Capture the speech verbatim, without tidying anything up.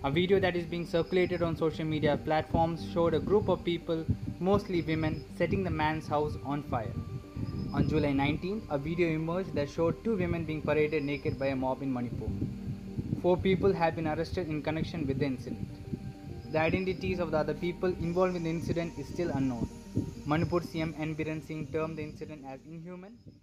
A video that is being circulated on social media platforms showed a group of people, mostly women, setting the man's house on fire. On July nineteenth, a video emerged that showed two women being paraded naked by a mob in Manipur. Four people have been arrested in connection with the incident. The identities of the other people involved in the incident is still unknown. Manipur C M N Biren Singh termed the incident as inhuman